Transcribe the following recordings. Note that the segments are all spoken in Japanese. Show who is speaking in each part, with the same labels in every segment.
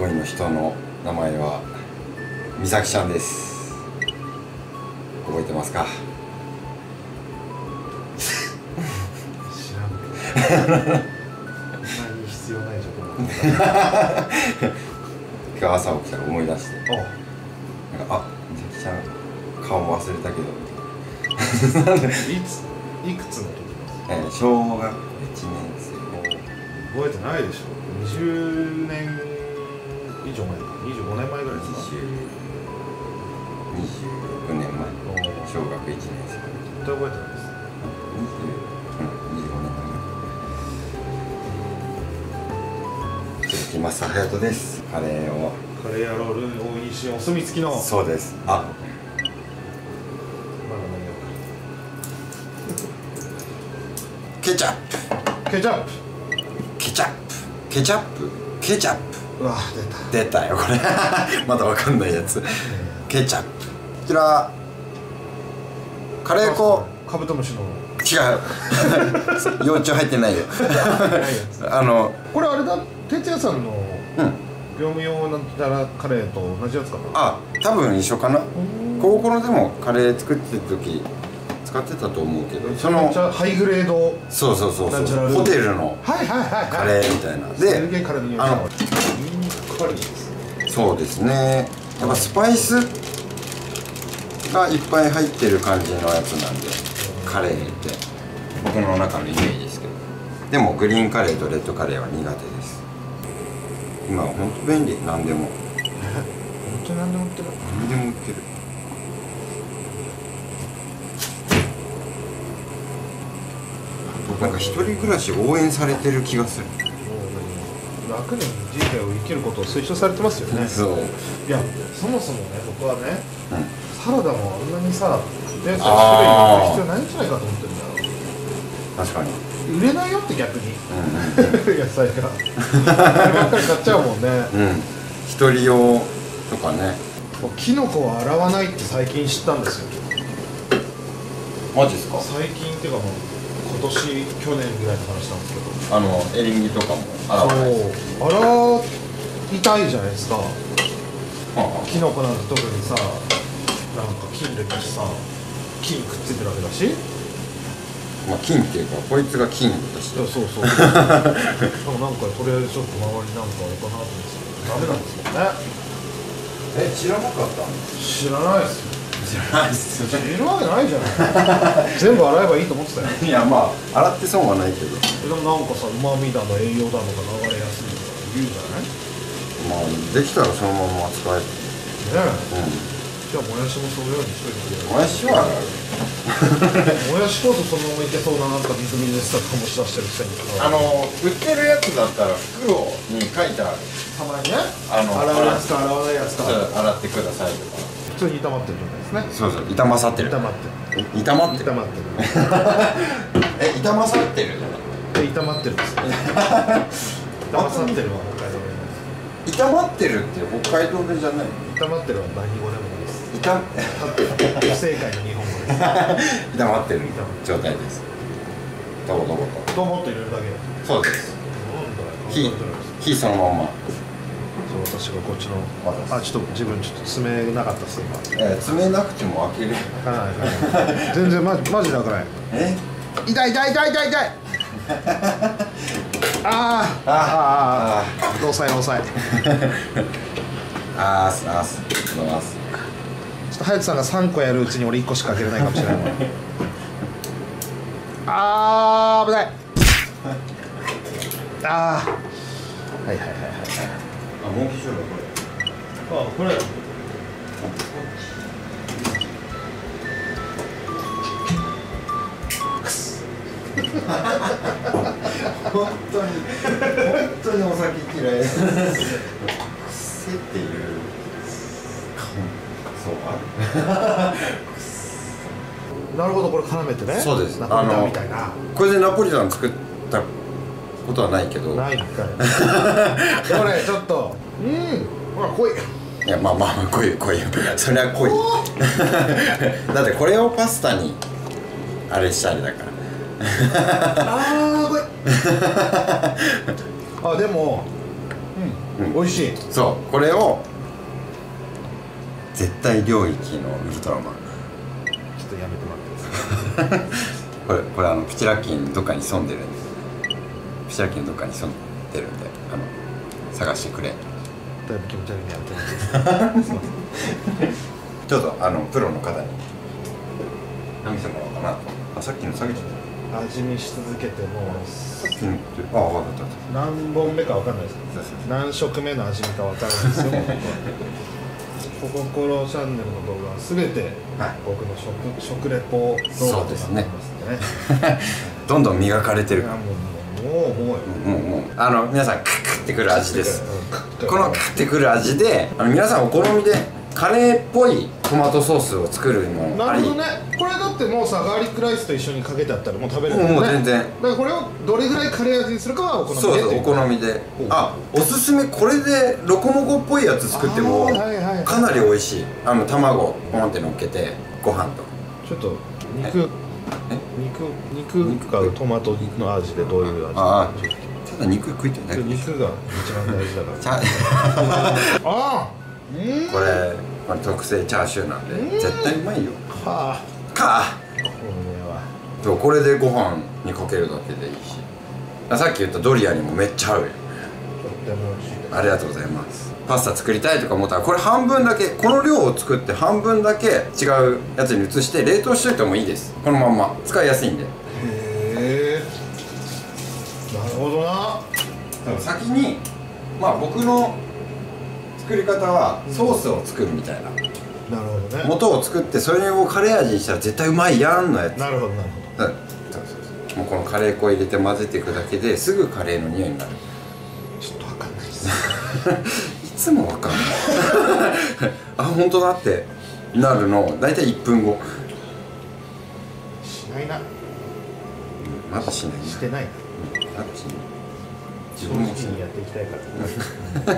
Speaker 1: 恋の人の名前は美咲ちゃんです。覚えてますか？
Speaker 2: 知らんけどそんなに必要ない情報
Speaker 1: 今日朝起きたら思い出して、
Speaker 2: あ、
Speaker 1: なんか美咲ちゃん顔も忘れたけど
Speaker 2: いくつの時です？
Speaker 1: 小学1年生。
Speaker 2: 覚えてないでしょ。20年以上前か、25年前ぐらいですか。
Speaker 1: 26年前、小学1年生。
Speaker 2: 絶対覚えてないです。
Speaker 1: 25年前。鈴木正隼人です。カレー
Speaker 2: やロール大西お墨付きの。
Speaker 1: そうです。あ、
Speaker 2: まだ何や
Speaker 1: ケチャップ
Speaker 2: ケチャップ。うわ、
Speaker 1: 出たよこれまだわかんないやつ。ケチャップ。こちらカレー粉。
Speaker 2: カブトムシの。
Speaker 1: 違う幼虫入ってないよ
Speaker 2: これあれだ、哲也さんの業務用なんたらカレーと同じやつかな。
Speaker 1: あ、多分一緒かな。高校のでもカレー作ってる時使ってたと思うけど、
Speaker 2: そのハイグレード。
Speaker 1: そうホテルのカレーみたいなで、
Speaker 2: ニンニクカレーです。
Speaker 1: そうですね、やっぱスパイスがいっぱい入ってる感じのやつなんで、カレーって僕の中のイメージですけど、でもグリーンカレーとレッドカレーは苦手です。今はほんと便利。何でも
Speaker 2: 本当に何でも売ってる。
Speaker 1: 何でも売ってる。なんか一人暮らし応援されてる気がする。
Speaker 2: 楽に人生を生きることを推奨されてますよね。
Speaker 1: そう。
Speaker 2: いや、そもそもね、僕はね、サラダもあんなにさ、種類必要ないんじゃないかと思ってるんだよ。
Speaker 1: 確かに。
Speaker 2: 売れないよって逆に。野菜が。あればっかり買っちゃうもんね。
Speaker 1: 一人用とかね。
Speaker 2: キノコを洗わないって最近知ったんですよ。
Speaker 1: マジですか？
Speaker 2: 最近っていうかもう今年去年ぐらいの話なんですけど。
Speaker 1: エリンギとかも洗わない。
Speaker 2: 洗いたいじゃないですか。キノコなんて特にさ、なんか菌類だしさ、菌くっついてるわけだし。
Speaker 1: まあ菌っていうかこいつが菌だし。
Speaker 2: そうなんかとりあえずちょっと周りなんかあれかなと思ってダメなんですもんね。
Speaker 1: 知らなかった？
Speaker 2: 知らないですよ。
Speaker 1: 知らないっす。
Speaker 2: 知るわけないじゃない。全部洗えばいいと思ってたよ。
Speaker 1: いや、まあ洗って損はないけど。
Speaker 2: でもなんかさ、旨味だの栄養だのが流れやすいとか言うじゃない。
Speaker 1: まあできたらそのまま使える。
Speaker 2: ねえ。じゃあもやしもそのようにしといてくれる。
Speaker 1: もやしは
Speaker 2: もやしこそそのままいけそうな、なんかみずみずしさ醸し出してるくせに。
Speaker 1: 売ってるやつだったら袋に書いてある。
Speaker 2: たまにね。洗うやつか洗わないやつか。
Speaker 1: 洗ってくださいとか。
Speaker 2: 普通に炒まってる状態ですね。
Speaker 1: そう炒まさってる。
Speaker 2: 炒まってる。
Speaker 1: 炒まってる。
Speaker 2: 炒まってる。
Speaker 1: 炒まさってる。
Speaker 2: 炒まってるんですよ。炒まさってるは北海道弁です。
Speaker 1: 炒まってるって北海道弁じゃないの？
Speaker 2: 炒まってるは何語でもないです。不正解の日本語です。
Speaker 1: 炒まってる状態です。どぼ
Speaker 2: ともっと入れるだけ。
Speaker 1: そうです。
Speaker 2: 火
Speaker 1: そのまま。
Speaker 2: 私がこっちのちょっと自分爪なかったっす今。
Speaker 1: 爪なくても開ける。
Speaker 2: 開かない全然マジで開かない。痛いノーサイちょっと隼人さんが3個やるうちに俺1個しか開けれないかもしれないもん。危ない。はい
Speaker 1: もう一緒だ
Speaker 2: これ。
Speaker 1: 本当にお酒嫌い。癖っていうそう
Speaker 2: なるほど、これ絡めてね。
Speaker 1: そうです。
Speaker 2: ナポリタンみたいな。
Speaker 1: これでナポリタン作ったことはないけど。
Speaker 2: ないんかい。でもね、ちょっとほら濃い。
Speaker 1: いや、まあ濃いそれは濃い。だってこれをパスタにあれしたりだから。
Speaker 2: 濃い。でも美味しい。
Speaker 1: そうこれを絶対領域のウルトラマン
Speaker 2: ちょっとやめてもらってください。
Speaker 1: これプチラッキーにどっかに潜んでるんで、プチラッキーにどっかに潜んでるんで探してくれ。
Speaker 2: だいぶ気持ち悪いね、やめてもらってください。すいません。
Speaker 1: ちょっとプロの方に見せてもらおうかなと。さっきの下げちゃった。
Speaker 2: 味見し続けてもう
Speaker 1: さっきのって分かった
Speaker 2: 何本目か分かんないですけど、何食目の味見か分からないですよ。コココロチャンネルの動画は全て僕の食レポ動画となってますんでね。
Speaker 1: どんどん磨かれてる。
Speaker 2: も
Speaker 1: う皆さんクッってくる味です。このクッってくる味で皆さんお好みでカレーっぽいトマトソースを作るのもあり。
Speaker 2: なるほどね。これだってもうさ、ガーリックライスと一緒にかけてあったらもう食べれるもんね。
Speaker 1: もう全然。
Speaker 2: だからこれをどれぐらいカレー味にするかはお好みで。
Speaker 1: そうお好みで。おすすめ、これでロコモコっぽいやつ作ってもかなり美味しい。卵ポンって乗っけてご飯と。
Speaker 2: ちょっと肉かトマトの味でどういう味？
Speaker 1: ただ肉食いたいね。
Speaker 2: 肉が一番大事だから。
Speaker 1: これ特製チャーシューなんで絶対うまいよ。これでご飯にかけるだけでいいし、さっき言ったドリアにもめっちゃ合うよ。ありがとうございます。パスタ作りたいとか思ったらこれ半分だけ、この量を作って半分だけ違うやつに移して冷凍しといてもいいです。このまんま使いやすいんで。
Speaker 2: へえ、なるほどな。
Speaker 1: 先に僕の作り方はソースを作るみたいな。
Speaker 2: なるほどね。
Speaker 1: 元を作ってそれをカレー味にしたら絶対うまいやんのやつ。
Speaker 2: なるほどなるほど。
Speaker 1: もうこのカレー粉入れて混ぜていくだけですぐカレーの匂いになる。
Speaker 2: ちょっとわかんないです。
Speaker 1: いつもわかんない。本当だってなるの大体1分後。
Speaker 2: しないな。
Speaker 1: まだしないな。
Speaker 2: してないな。
Speaker 1: 自分も
Speaker 2: 正直にやっていきたいから。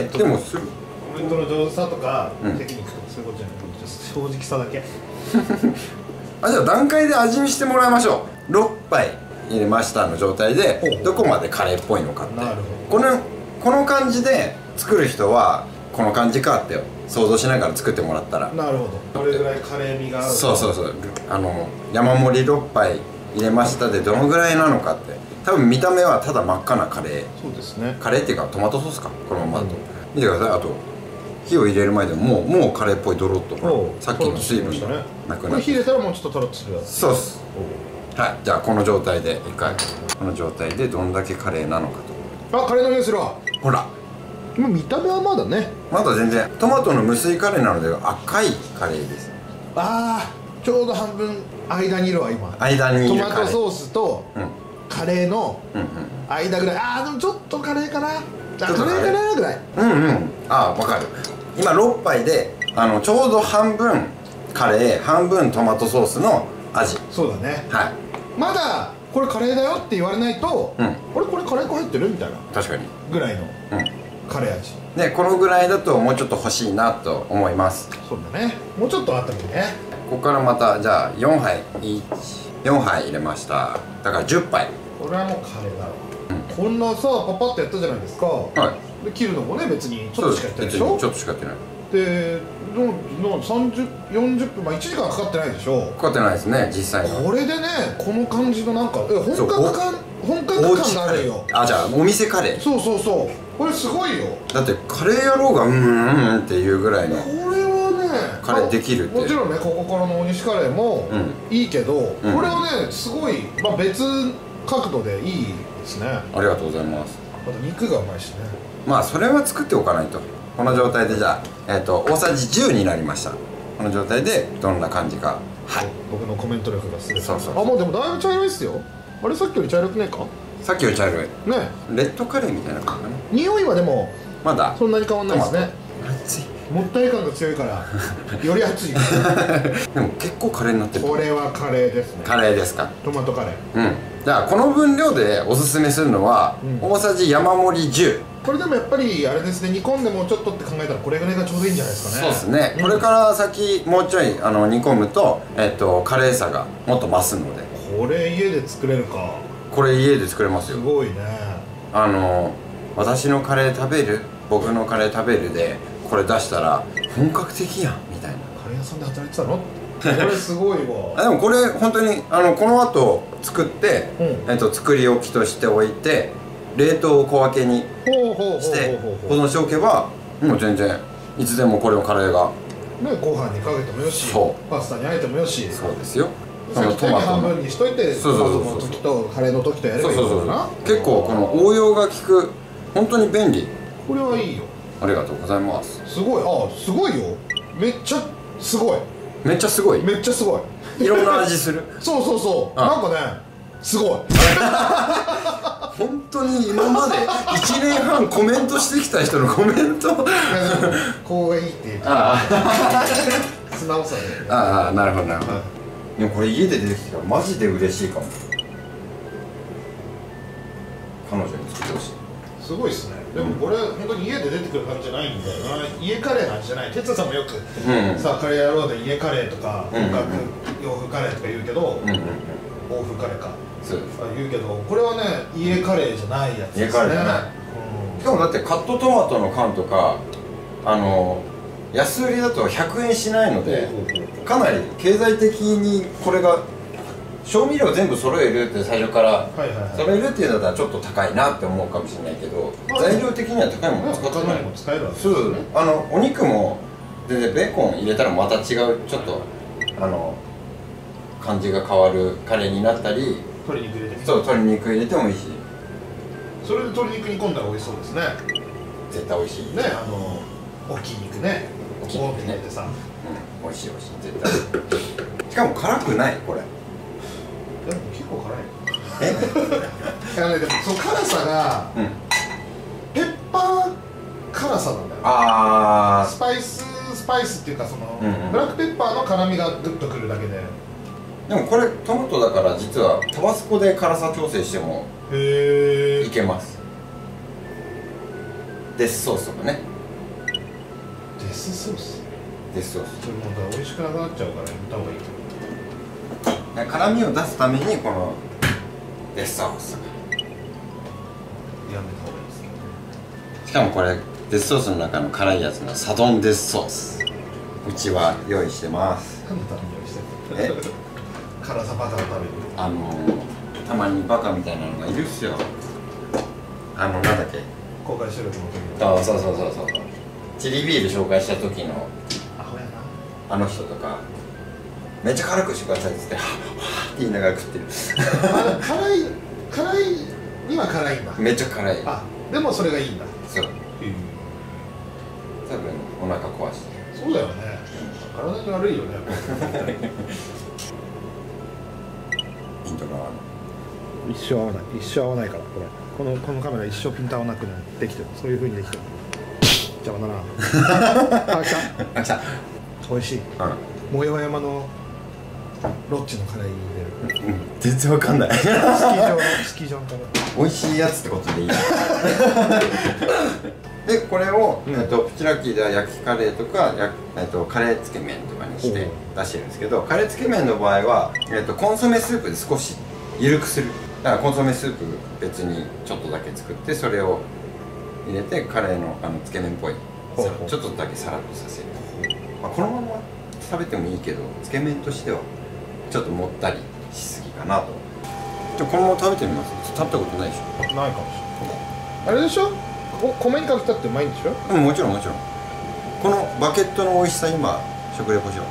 Speaker 1: でもする。
Speaker 2: コメントの上手さとかテクニックとかそういうことじゃなくて、正直さだけ。
Speaker 1: じゃあ段階で味見してもらいましょう。6杯入れましたの状態でどこまでカレーっぽいのかって。
Speaker 2: なるほど。
Speaker 1: この感じで作る人はこの感じかって想像しながら作ってもらったら。
Speaker 2: なるほど。どれぐらいカレー味があるか。
Speaker 1: そう山盛り6杯入れましたでどのぐらいなのかって。多分見た目はただ真っ赤なカレー。
Speaker 2: そうですね。
Speaker 1: カレーっていうかトマトソースか、このままだと。見てください。あと火を入れる前でもうカレーっぽいドロッとさっきの水分がなくなって、
Speaker 2: 火入れたらもうちょっとトロッとするやつ。
Speaker 1: そうっす。はい、じゃあこの状態で一回この状態でどんだけカレーなのかと。
Speaker 2: カレーの匂いするわ。
Speaker 1: ほら
Speaker 2: 見た目はまだね、
Speaker 1: まだ全然トマトの無水カレーなので赤いカレーです。
Speaker 2: ちょうど半分間にいるわ今。
Speaker 1: 間にいる
Speaker 2: トマトソースとカレーの間ぐらい。でもちょっとカレーかな、カレーかなぐらい。
Speaker 1: 分かる。今6杯でちょうど半分カレー半分トマトソースの味。
Speaker 2: そうだね。
Speaker 1: はい。
Speaker 2: まだこれカレーだよって言われないと、これカレー粉入ってるみたいな
Speaker 1: 確かに
Speaker 2: ぐらいのカレー味
Speaker 1: で、このぐらいだともうちょっと欲しいなと思います。
Speaker 2: そうだね。もうちょっとあったもんね。
Speaker 1: ここからまたじゃあ4杯入れました。だから10杯。
Speaker 2: これはもうカレーだろ。こんなさパパッとやったじゃないですか。で切るのもね別にちょっとしかやってないでしょ。
Speaker 1: ちょっとしかやってない。
Speaker 2: で3040分1時間かかってないでしょ。
Speaker 1: かかってないですね実際に。
Speaker 2: これでねこの感じのなんか本格感があるよ。
Speaker 1: じゃあお店カレー。
Speaker 2: そうこれすごいよ。
Speaker 1: だってカレー野郎がっていうぐらいの
Speaker 2: これはね
Speaker 1: カレーできるって。
Speaker 2: もちろんねここからの大西カレーもいいけど、これはねすごい別角度でいいですね。
Speaker 1: ありがとうございます。
Speaker 2: あと肉がうまいしね。
Speaker 1: それは作っておかないと。この状態でじゃあ大さじ10になりました。この状態でどんな感じか。
Speaker 2: 僕のコメント力がすごい。
Speaker 1: そう
Speaker 2: もうでもだいぶ茶色いっすよ。あれさっきより茶色くねえか。
Speaker 1: さっきより茶色い
Speaker 2: ね。
Speaker 1: レッドカレーみたいな感じかな。
Speaker 2: 匂いはでも
Speaker 1: まだ
Speaker 2: そんなに変わんないですね。
Speaker 1: 熱い。
Speaker 2: もったい感が強いからより熱い。
Speaker 1: でも結構カレーになってる。
Speaker 2: これはカレーですね。
Speaker 1: カレーですか。
Speaker 2: トマトカレー。
Speaker 1: じゃあこの分量でおすすめするのは大さじ山盛り10。
Speaker 2: これでもやっぱりあれですね、煮込んでもうちょっとって考えたらこれぐらいがちょうどいいんじゃないですかね。
Speaker 1: そうですね。これから先もうちょい煮込むとカレーさがもっと増すので。
Speaker 2: これ家で作れるか。
Speaker 1: これ家で作れますよ。
Speaker 2: すごいね。
Speaker 1: 私のカレー食べる、僕のカレー食べるでこれ出したら本格的やんみたいな。
Speaker 2: カレー屋さんで働いてたの？これすごいわ。
Speaker 1: でもこれ本当にこの後作って、作り置きとしておいて冷凍を小分けにして保存しておけばもう全然いつでもこれをカレーが
Speaker 2: ね、ご飯にかけてもよし、パスタにあえてもよし。
Speaker 1: そうですよ。
Speaker 2: トマト半分にしといて、トマトの時とカレーの時とやればいいのかな。
Speaker 1: 結構この応用が効く、本当に便利。
Speaker 2: これはいいよ。
Speaker 1: ありがとうございます。
Speaker 2: すごい、すごいよ。めっちゃすごい。
Speaker 1: めっちゃすごい。
Speaker 2: めっちゃすごい。
Speaker 1: いろんな味する。
Speaker 2: そうなんかね、すごい。
Speaker 1: 本当に今まで1年半コメントしてきた人のコメント
Speaker 2: こうがいいって言う素直さで。
Speaker 1: なるほどなるほど。でもこれ家で出てきたらマジで嬉しいかも。彼女に作ってほしい。
Speaker 2: すごいっすね。でもこれ本当に家で出てくる感じじゃないんだよな。家カレーなんじゃない。哲也さんもよくさあカレーやろうで家カレーとか本格洋風カレーとか言うけど、欧風カレーか言うけど、これはね家カレーじゃないやつですね。家カレーじゃない。
Speaker 1: しかもだってカットトマトの缶とか安売りだと100円しないので、かなり経済的にこれが調味料全部揃えるって最初から揃えるっていうのだったらちょっと高いなって思うかもしれないけど、材料的には高いもの使ってない。そうお肉も全然ベーコン入れたらまた違うちょっと感じが変わるカレーになったり、
Speaker 2: 鶏肉入れて
Speaker 1: そう鶏肉入れてもいいし、
Speaker 2: それで鶏肉煮込んだら美味しそうですね。
Speaker 1: 絶対美味しい
Speaker 2: ね。大きい肉ね、
Speaker 1: 大きい肉ね、美味しい美味しい絶対。しかも辛くないこれ。
Speaker 2: でも結構辛い。でもその辛さがペッパー辛さなんだよ。スパイスっていうかブラックペッパーの辛みがグッとくるだけで。
Speaker 1: でもこれトマトだから実はタバスコで辛さ調整してもいけます。デスソースとかね。
Speaker 2: デスソース。
Speaker 1: デスソース。
Speaker 2: それも美味しくなくなっちゃうからやめた方がいい。
Speaker 1: 辛みを出すためにこのデスソース
Speaker 2: やめた方がいいですけどね。
Speaker 1: しかもこれデスソースの中の辛いやつのサドンデスソース、うちは用意してます。
Speaker 2: 何のために用意してるの？辛さバカのために。
Speaker 1: たまにバカみたいなのがいるっすよ。なんだっけ、
Speaker 2: 公開収録の時
Speaker 1: に。そうチリビール紹介した時の
Speaker 2: アホやな
Speaker 1: あの人とかめっちゃ辛くしてくださいって言ってはぁって言いながら食ってる。
Speaker 2: 辛いには辛いんだ。
Speaker 1: めっちゃ辛い。
Speaker 2: でもそれがいいんだ。
Speaker 1: そう多分お腹壊して。
Speaker 2: そうだよね、体に悪いよね。
Speaker 1: インド側の
Speaker 2: 一生合わないからこのカメラ一生ピント合わなくできてる。そういう風にできてる。邪魔だな。来た。美味しい。もよ山のロッチのカレーに入れる。
Speaker 1: 全然わかんない。
Speaker 2: スキー場のカレー。
Speaker 1: 美味しいやつってことでいい。でこれをプチラッキーでは焼きカレーとかカレーつけ麺とかにして出してるんですけど、カレーつけ麺の場合はコンソメスープで少し緩くする。だからコンソメスープ別にちょっとだけ作ってそれを入れてカレーのつけ麺っぽいちょっとだけサラッとさせる。このまま食べてもいいけどつけ麺としてはちょっともったりしすぎかなと。じゃあこのまま食べてみます。食べたことないでしょ。
Speaker 2: ないかもしれない。あれでしょ、米にかけたってうまいんでしょ。
Speaker 1: もちろんこのバケットの美味しさ今食レポしよう。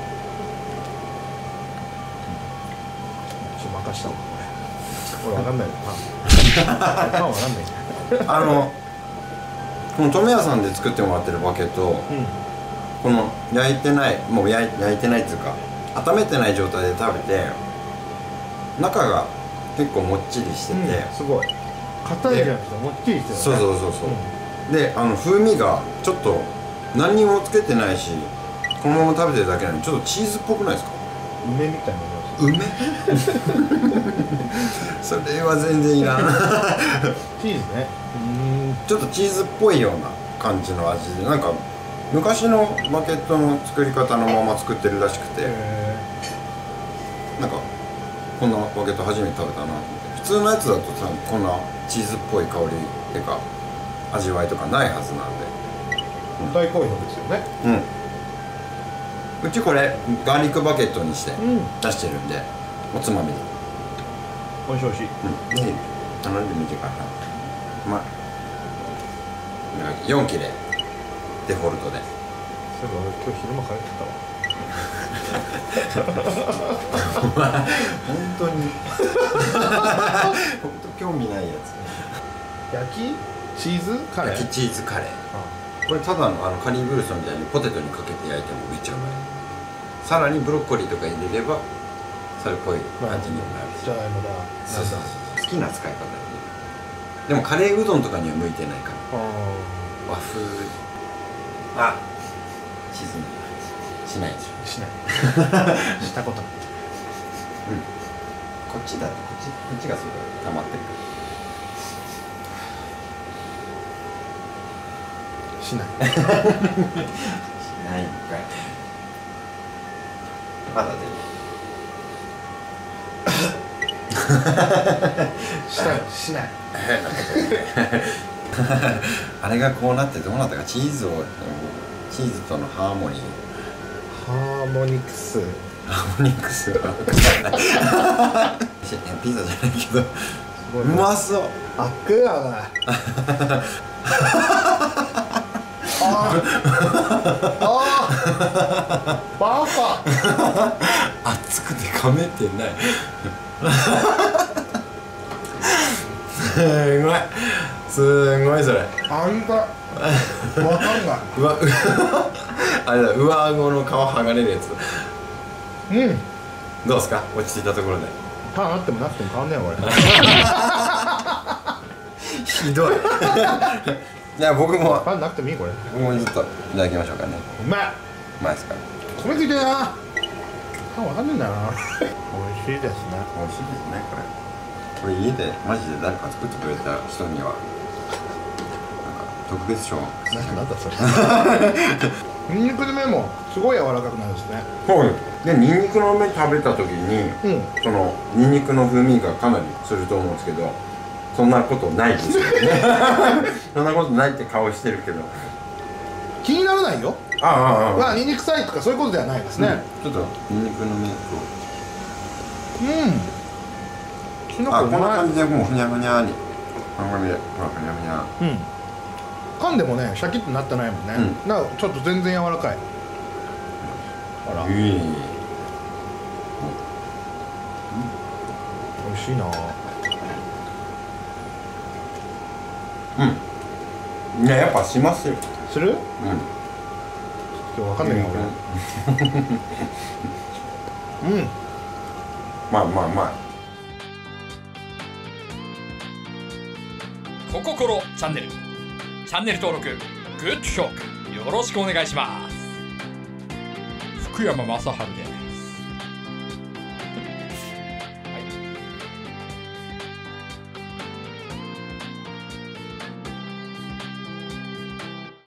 Speaker 2: 任したわこれ分かんないよ。パン分かんない。
Speaker 1: この富谷さんで作ってもらってるバケット、この焼いてないっていうか温めてない状態で食べて中が結構もっちりしてて、
Speaker 2: すごい硬いじゃなくてもっちりしてるね。
Speaker 1: そうで風味がちょっと何にもつけてないしこのまま食べてるだけなのにちょっとチーズっぽくないですか。
Speaker 2: 梅みたいな。
Speaker 1: 梅それは全然いらない。
Speaker 2: チーズね。
Speaker 1: ちょっとチーズっぽいような感じの味で、なんか昔のバケットの作り方のまま作ってるらしくて、なんかこんなバケット初めて食べたなと思って。普通のやつだとさこんなチーズっぽい香りっていうか味わいとかないはずなんで。
Speaker 2: 大好評ですよね。
Speaker 1: うちこれガーリックバケットにして出してるんで、おつまみで
Speaker 2: 美味しい美味しい。
Speaker 1: ぜひ頼んでみてください。まあ4切れデフォルトで。
Speaker 2: そういえば俺今日昼間帰ってたわ。
Speaker 1: お前本当に本当興味ないやつ。
Speaker 2: 焼きチーズカレー。
Speaker 1: 焼きチーズカレー。これただのカリーブルソンみたいにポテトにかけて焼いてもめっちゃうまい。さらにブロッコリーとか入れればそれっぽい感じにもなるし。
Speaker 2: じゃがいもだ。
Speaker 1: そうそう好きな使い方で。でもカレーうどんとかには向いてないから。和風。あ、チーズしないでしょ。
Speaker 2: しない。したことない。
Speaker 1: こっちだとこっちがすごい溜まってる。
Speaker 2: しない。
Speaker 1: しないんかい。まだ出る。
Speaker 2: しない。
Speaker 1: あれがこうなってどうなったか。チーズとのハーモニー。
Speaker 2: ハーモニクス
Speaker 1: はピザじゃないけどうまそう。
Speaker 2: あっくやがバカ
Speaker 1: 熱くて噛めてないすごいそれ。
Speaker 2: あんたわかんない。
Speaker 1: あれだ、上顎の皮剥がれるやつ。
Speaker 2: うん
Speaker 1: どうですか、落ち着いたところで。
Speaker 2: パンあってもなくても変わんねえよこれ。
Speaker 1: ひどいいや僕も
Speaker 2: パンなくてもいいこれ。
Speaker 1: もうちょっといただきましょうかね。
Speaker 2: うまい。
Speaker 1: うまいですか。
Speaker 2: 米ついてるな。パンわかんねえんだよな。美味しいですね。
Speaker 1: 美味しいですねこれ家でマジで誰か作ってくれた人にはなんか特別賞。
Speaker 2: なんだそれ。ニンニクの麺もすごい柔らかくなるんですね。
Speaker 1: はい。でニンニクの麺食べた時に、そのニンニクの風味がかなりすると思うんですけど、そんなことないですよね。そんなことないって顔してるけど
Speaker 2: 気にならないよ。まあニンニク臭いとかそういうことではないですね。
Speaker 1: ちょっとニンニクの麺と
Speaker 2: きのこ
Speaker 1: こんな感じでもうふにゃふにゃに番組でふにゃふにゃ。
Speaker 2: 噛んでもねシャキッとなってないもんね。なんかちょっと全然柔らかい。あら美味しいな。
Speaker 1: いややっぱしますよ。
Speaker 2: する？今日わかんないな俺。
Speaker 1: まあ
Speaker 3: コココロチャンネル登録グッド評価よろしくお願いします。福山雅治で